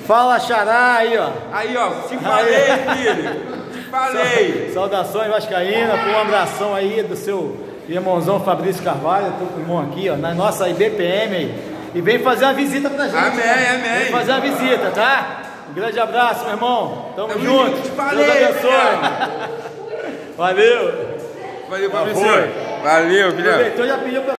Fala, Xará, aí, ó. Aí, ó, te falei, filho. Te falei. Saudações vascaína, com um abração aí do seu irmãozão Fabrício Carvalho, tô com o irmão aqui, ó, na nossa IBPM aí. E vem fazer uma visita pra gente. Amém, né? amém. Vem fazer uma visita, tá? Um grande abraço, meu irmão. Tamo junto. Te falei, Deus abençoe. Valeu. Valeu, Fabrício. Valeu, filhão. Aproveitou e já pediu pra